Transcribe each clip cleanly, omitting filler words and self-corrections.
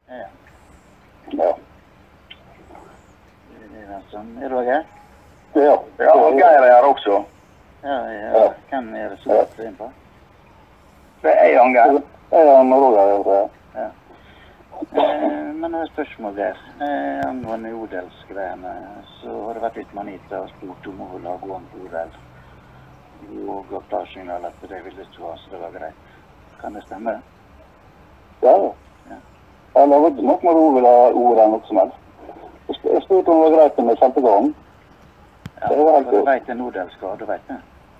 Ja. Ja. Sånn. Er du Geir? Ja, og Geir er her også. Ja. Hvem er det som er inn på? Det er han Geir. Det er han Roger. Ja. Men det er spørsmål der. Angående odelsgreiene, så har det vært litt manita og spurt om å la gå an på odel. Og ga klarsignal at det ville ikke ha, så det var greit. Kan det stemme? Ja. Jeg vet ikke nok med Roger ha ordet noe som helst. Jeg spurte om det var greit med kjeltegården. Ja, du vet en odelsgård, du vet det?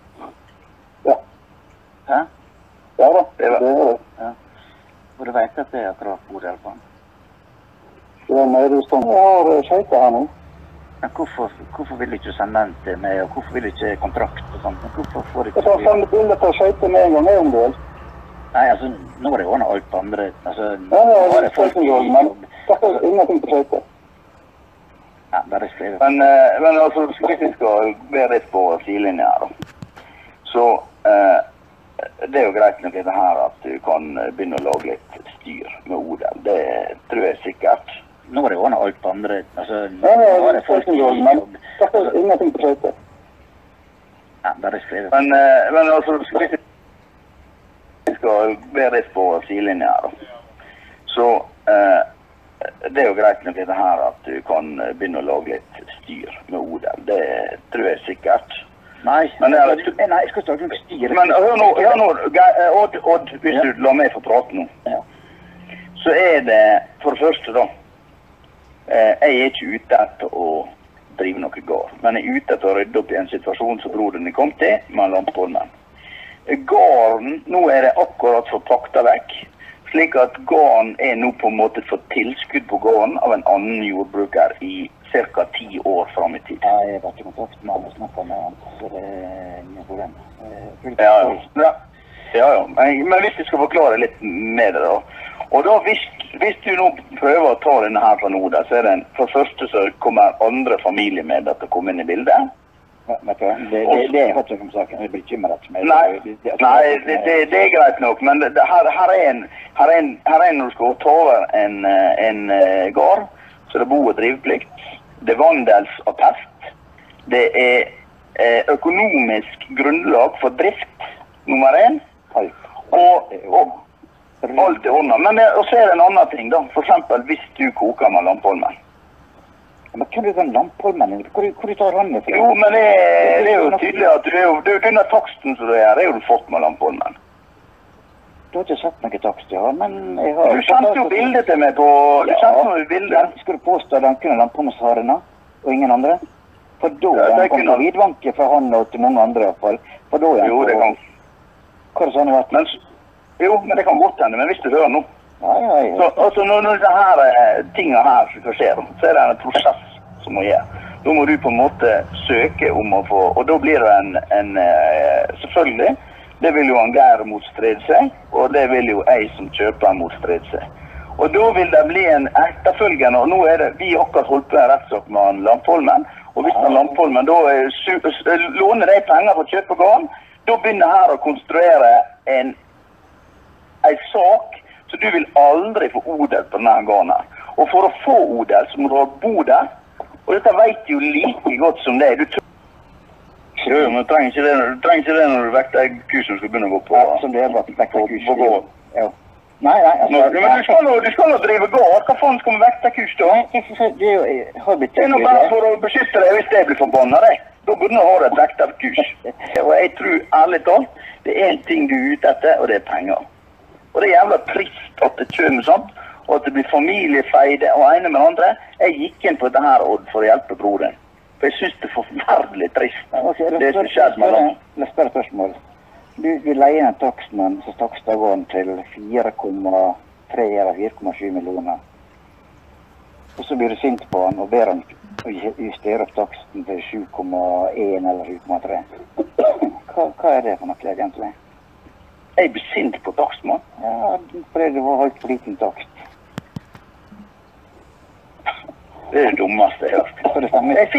Ja. Hæ? Ja da, det er det. Ja. Og du vet at det er krav på odel på den? Ja, men du står jeg har skjøyte her nå. Men hvorfor vil du ikke sende den til meg, og hvorfor vil du ikke kontrakt og sånt? Men hvorfor får du ikke... Jeg skal sende bildet til skjøyte med en gang, er om du vil. Nei, altså, nå var det ordnet alt på andre. Altså, ja, det er folk i jobb, men det er ingenting på skjøyte. Ja, det er flere. Men altså, hvis vi skal være litt på sidelinjen her, så det er jo greit nok det her at du kan begynne å lage litt styr med odel. Det tror jeg sikkert. Nå var det ordnet alt på andre. Altså, ja, det er folk i jobb, men det er ingenting på skjøyte. Ja, det er flere. Men altså, hvis vi skal være litt på sidelinjen her, så det er jo greit nok det her at du kan begynne å lage litt styr med odel. Det tror jeg sikkert. Nei, jeg skal starte noe styr. Men hør nå, Odd, hvis du lar meg få prate nå, så er det, for det første da, jeg er ikke ute etter å drive noe gård, men jeg er ute etter å rydde opp i en situasjon som broderen kom til med Lampholmen. Gården, nå er det akkurat forpakta vekk, slik at gården er nå på en måte fått tilskudd på gården av en annen jordbruker i ca. 10 år frem i tid. Ja, jeg har vært i kontakt med han og snakket med han, så det er ingen problem. Ja. Men hvis du skal forklare litt med det da, og da hvis du nå prøver å ta denne her fra nå, så er det for første så kommer andre familiemedlemmer til å komme inn i bildet. Det er ikke om saken, jeg blir ikke med rett. Nei, det er greit nok, men her er når du skal ta over en gård, så det er bo- og driveplikt, det er vandelsattest, det er økonomisk grunnlag for drift, nummer 1, og alt er ordnet. Men så er det en annen ting da, for eksempel hvis du koker med Lampholmen. Men kan du ta en Lampholmen? Hvor du tar han med? Jo, men det er jo tydelig at denne taksten som du er jo du fått med Lampholmen. Du har ikke sett noen takst, ja, men jeg har... Du sendte jo bildet til meg på... Du sendte noe bildet. Skal du påstå at han kunne Lampholmensharene, og ingen andre? For da er han kommet til vidvanke fra han og til mange andre i hvert fall. For da er han... Jo, det kan... Hva er det sånn vært? Jo, men det kan godt hende, men hvis du hører nå. Ja. Så altså, når disse her tingene her skal skje, så er det en prosess som må gjøre. Da må du på en måte søke om å få... Og da blir det selvfølgelig... Det vil jo han Geir motstrede seg, og det vil jo jeg som kjøper motstrede seg. Og da vil det bli en etterfølgende, og nå er det, vi akkurat holdt på en rettssak med han Lampholmen, og hvis han Lampholmen da låner deg penger for å kjøpe gården, da begynner her å konstruere en sak, så du vil aldri få odel på denne gården her. Og for å få odel, så må du bo der, og dette vet du jo like godt som det. Jo, men du trenger ikke det når du vekter kursen skal begynne å gå på. Ja, som det er bare vekter kurs. På gården. Ja. Nei, altså... Men du skal jo drive gård. Hva faen skal vi vekte kurs da? Det er noe bare for å beskytte deg hvis det blir forbannet deg. Da burde du ha et vekter kurs. Og jeg tror, ærlig talt, det er en ting du er ute etter, og det er penger. Og det er jævla trist at det kommer sånn, og at det blir familiefeide og ene med andre. Jeg gikk inn på dette her, Odd, for å hjelpe broren. For jeg synes det er forferdelig trist. Det som skjedde med dem. La oss spørre spørsmål. Du leier en takstmann som takster gården til 4,3 eller 4,7 millioner. Og så blir du sint på han og ber han å justere opp taksten til 7,1 eller 7,3. Hva er det for noe egentlig? Jeg blir sint på takstmann? Ja, fordi det var holdt for liten takst. Det er det dummeste jeg har hørt. Jeg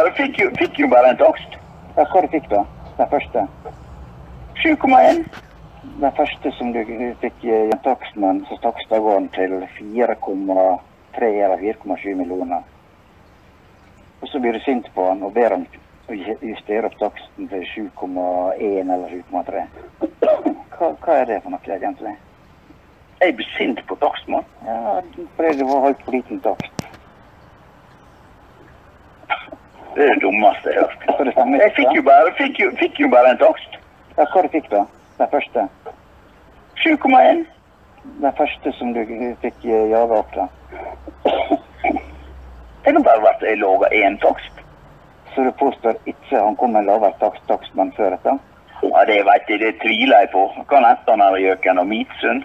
fikk jo bare en takst. Ja, hva du fikk da? Den første? 7,1. Den første som du fikk i taksten, så taksta gården til 4,3 eller 4,7 millioner. Og så blir du sint på han og ber han justere opp taksten til 7,1 eller 7,3. Hva er det for noe egentlig? Jeg blir sint på taksten, man. Ja, fordi det var holdt for liten takst. Det er det dummeste jeg har hørt. Så det stemmer Jeg ikke, fikk jo bare en takst. Ja, hva du fikk da? Den første? 7,1. Den første som du fikk jaga opp da? Det har bare vært jeg laget en takst. Så du påstår ikke han kom med lavere takstmann før dette? Ja, det vet jeg, det tviler jeg på. Kan hette han her Gjøken og Midtsund?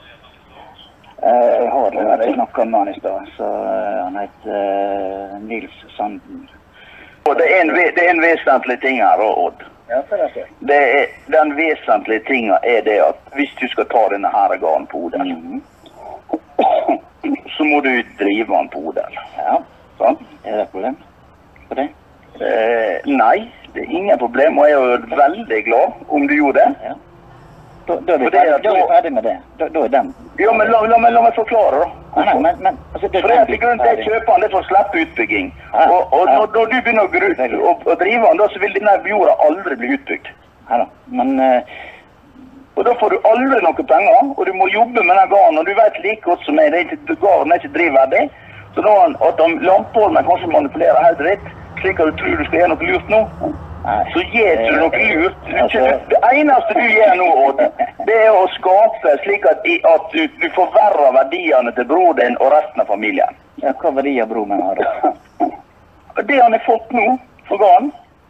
Jeg har snakket med han i sted, så han heter Nils Sanden. Og det er en vesentlig ting her, Odd. Ja, det er Den vesentlige tingen er det at hvis du skal ta denne her garden på odel, så må du drive den på odel. Ja, sånn? Er det et problem på det? Nei, det er ingen problem, og jeg er veldig glad om du gjorde det. Ja. Da er vi ferdig med det. Da er den. Ja, men la meg forklare da. Nei, men altså, for det er grunnen til at jeg kjøper den, det er for å slippe utbygging. Og når du begynner å drive den, da så vil denne jorda aldri bli utbygd. Ja da, men... Og da får du aldri noen penger, og du må jobbe med den garden, og du vet like godt som meg, garden er ikke drivverdig. Så nå at lampeårene kanskje manipulerer helt dritt, slik at du tror du skal gjøre noe lurt nå, så gjør du noe lurt. Det eneste du gjør nå, Odd, det er å skape slik at du forverrer verdiene til bror din og resten av familien. Ja, hva verdier bror min har da? Det han har fått nå, for garden.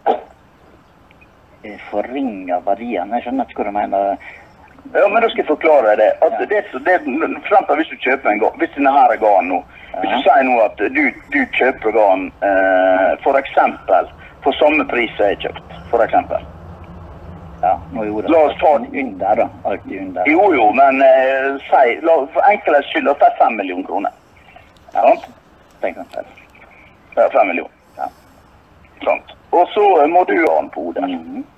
Forringer verdiene, jeg skjønner ikke hva du mener. Ja, men da skal jeg forklare det. For eksempel hvis du kjøper en garden, hvis denne her er garden nå, hvis du sier nå at du kjøper garden, for eksempel, for samme pris som jeg kjøpt, for eksempel. Ja, nå gjorde det. La oss ta under da, alltid under. Jo, men for enkelhets skyld, da tar 5 millioner kroner. Ja, tenk den selv. Ja, 5 millioner. Ja. Sant. Og så må du ha den på odel.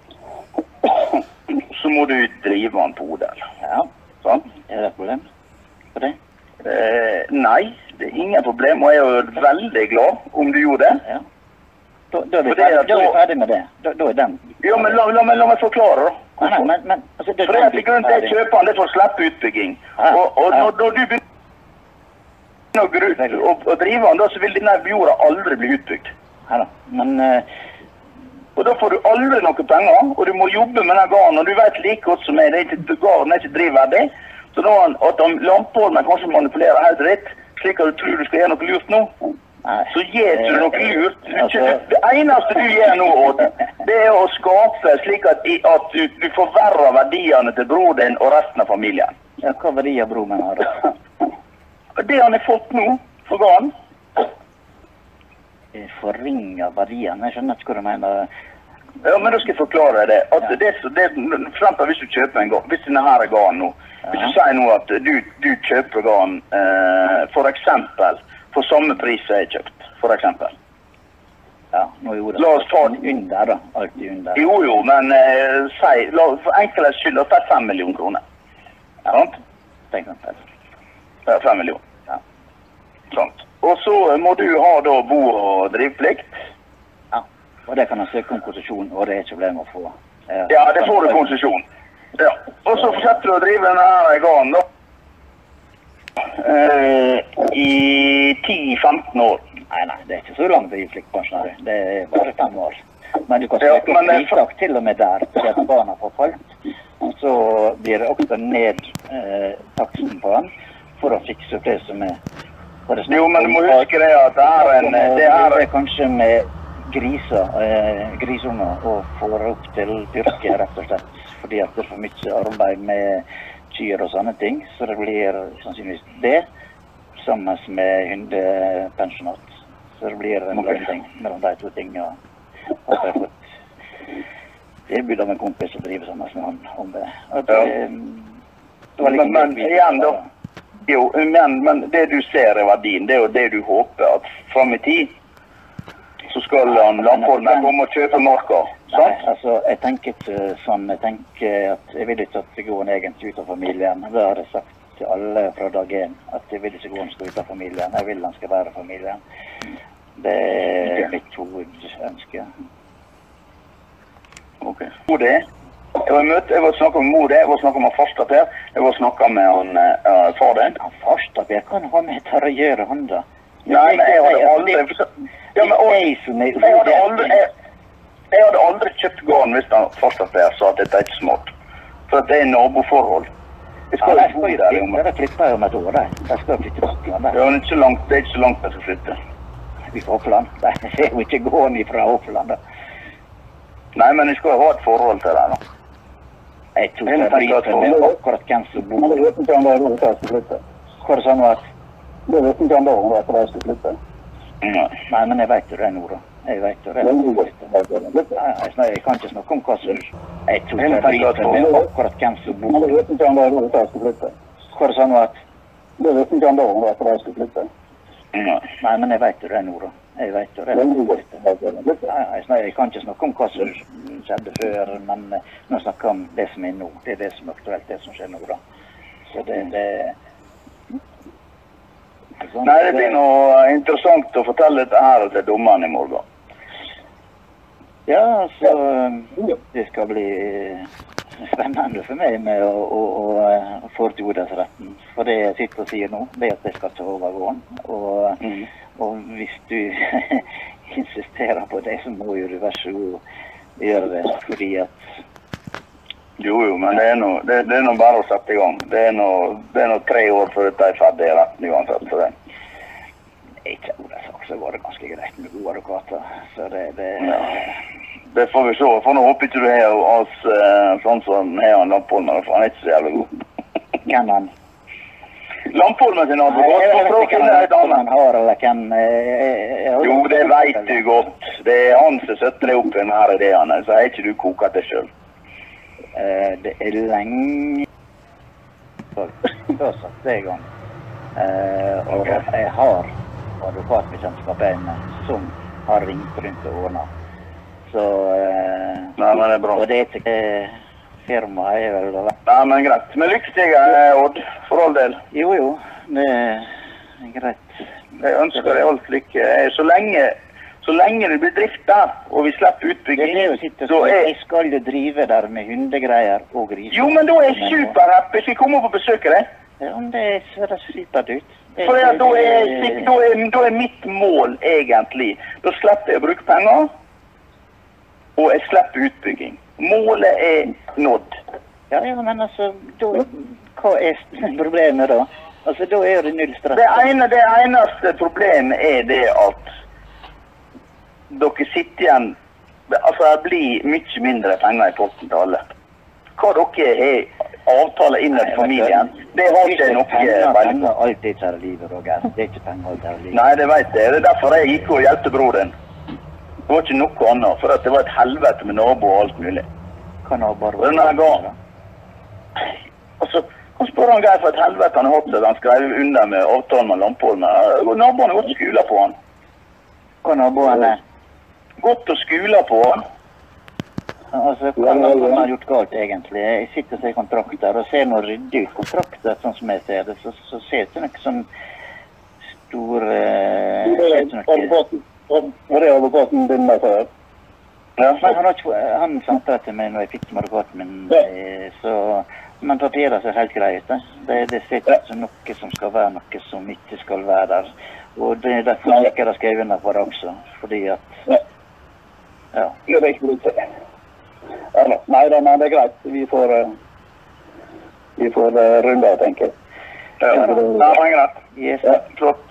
Så må du drive den på odel. Ja, sant? Er det et problem på det? Nei, det er ingen problem, og jeg er veldig glad om du gjorde det. Ja. Da er vi ferdig med det. Da er den. Ja, men la meg forklare da. Nei, men... Altså, for det er grunnen til at jeg kjøper den, det er for å slippe utbygging. Og når du begynner å drive den, da så vil denne jorda aldri bli utbygd. Ja da, men... Og da får du aldri noen penger, og du må jobbe med den garden, og du vet like godt som meg, garden er ikke drivverdig. Så nå at lampeårene kanskje manipulerer helt dritt, slik at du tror du skal gjøre noe lurt nå, så gjør du noe lurt. Det eneste du gjør nå, Odd, det er å skape slik at du forverrer verdiene til bror din og resten av familien. Ja, hva verdier bror min har da? Det han har fått nå, for garden. Forringer verdiene, jeg skjønner ikke hva du mener. Ja, men da skal jeg forklare det. For eksempel hvis du kjøper en garden, hvis denne her er garden nå, hvis du sier nå at du kjøper garden, for eksempel, for samme pris som jeg kjøpt, for eksempel. Ja, nå gjorde det. La oss ta under da, alltid under. Jo, men for enkelhets skyld, da tar 5 millioner kroner. Sant? Tenk den selv. Ja, 5 millioner. Ja. Sant. Og så må du ha da bo- og driveplikt. Ja, og det kan jeg søke om konsesjon, og det er ikke problem å få. Ja, det får du konsesjon. Ja, og så fortsetter du å drive denne her garden da. I 10-15 år. Nei, det er ikke så langt driveplikt, kanskje. Det er bare 5 år. Men du kan søke om fritak til og med der, fordi at barna får falt. Så blir det også ned taksten på den, for å fikse opp det som er... Jo, men du må huske det at det er kanskje med grisunger og får opp til dyrke, rett og slett. Fordi at det er for mye arbeid med kyr og sånne ting, så det blir sannsynligvis det, sammen med hundepensjonat. Så det blir en blanding mellom de to tingene. Og jeg har fått tilbud av en kompis å drive sammen med han om det. Men igjen da, jo, men det du ser er verdien, det er jo det du håper at frem i tid, så skal han Lampholmen komme og kjøpe marka. Nei, altså, jeg tenker ikke sånn. Jeg tenker at jeg vil ikke at Gåen egentlig ut av familien. Det har jeg sagt til alle fra dag 1, at jeg vil ikke Gåen skal ut av familien. Jeg vil han skal være familien. Det er mitt hovedønske. Ok. Mor det? Jeg var snakket med mor det, jeg var snakket med farstad Per, jeg var snakket med far den. Farstad Per kan ha med til å gjøre han da. Nei, men jeg hadde aldri... Jeg hadde aldri kjøpt gården hvis farstad Per sa at dette er ikke smart. For at det er naboforhold. Jeg skal ikke bo der. Det flytter jo om et år der. Jeg skal flytte til Åpland der. Ja, men det er ikke så langt jeg skal flytte. Vi fra Åpland? Nei, jeg ser jo ikke gården ifra Åpland da. Nei, men jeg skal ha et forhold til det da. Jeg tror det er med akkurat hvem som bor. Det vet ikke han da hvor jeg skal flytte. Hva er det sånn at? Det vet ikke han da hvor jeg skal flytte. Nei, men jeg vet jo det nå da. Jeg vet jo det. Jeg kan ikke snakke om hva som... Jeg tror det er med akkurat hvem som bor. Det vet ikke han da hvor jeg skal flytte. Hva er det sånn at? Det vet ikke han da hvor jeg skal flytte. Nei, men jeg vet jo det nå da. Jeg vet jo det. Jeg kan ikke snakke om hva som skjedde før, men nå snakker jeg om det som er nå. Det er det som er aktuelt, det som skjer nå da. Så det... Nei, det blir noe interessant å fortelle dette her til dommeren i morgen. Ja, så det skal bli spennende for meg med å få til odelsretten. For det jeg sitter og sier nå, det er at jeg skal ta over gården. Og hvis du insisterer på det, så må jo du være så god gjøre det, fordi at... Jo, men det er noe bare å sette i gang. Det er noe 3 år før dette er ferdig retten uansett for det. Ikke odelssak, så var det ganske greit med gode advokater. Så det... Ja. Det får vi se. For nå håper ikke du har oss sånn som han Lampholmen, for han er ikke så jævlig god. Kan han? Lampholmen sin advokat, jeg vet ikke hva han har, eller kan... Jo, det vet du godt. Det er han som setter deg opp i denne ideen, så er ikke du koket det selv. Det er lenge... Da satt det i gang. Og jeg har advokatbekjentskapet som har ringt rundt og ordnet. Så... Nei, men det er bra. Og det er ikke firmaet, jeg vel da. Nei, men greit. Men lykke til, Odd, for all del. Jo, det er greit. Jeg ønsker deg alt lykke. Så lenge det blir drift der, og vi slipper utbygging, jeg skal jo drive der med hundegreier og griser. Jo, men da er jeg superhappy. Skal jeg komme opp og besøke deg? Ja, men det ser supert ut. For da er mitt mål egentlig. Da slipper jeg å bruke penger, og jeg slipper utbygging. Målet er nådd. Ja, men altså, hva er problemet da? Altså, da er det null stress. Det eneste problemet er det at dere sitter igjen, altså det blir mye mindre penger i potten til alle. Hva dere har avtale innad i familien, det har ikke noe... Penger alt er ikke her i livet, Roger. Det er ikke penger alt her i livet. Nei, det vet jeg. Det er derfor jeg gikk og hjelpte bror din. Det var ikke noe annet, for det var et helvete med nabo og alt mulig. Hva naboer var det da? Altså, han spør han Geir for et helvete han har hatt seg, han skrev under med avtalen med Lampholmen. Naboene har gått og skulet på han. Hva naboene er? Gått og skulet på han. Altså, hva naboene har gjort galt egentlig? Jeg sitter og ser kontrakter, og ser noe ryddig ut kontrakter, sånn som jeg ser det, så ser det ikke noe sånn stor... Var det advokaten din med før? Ja, han sendte det til meg når jeg fikk med advokaten min, så... Men papiret ser helt greit ut. Det ser ikke som noe som skal være noe som ikke skal være der. Og det er derfor jeg ikke har skrevet under på det også, fordi at... Ja. Det er ikke brukt det. Nei, det er greit. Vi får runde, tenker jeg. Ja, det er greit. Yes. Ja, flott.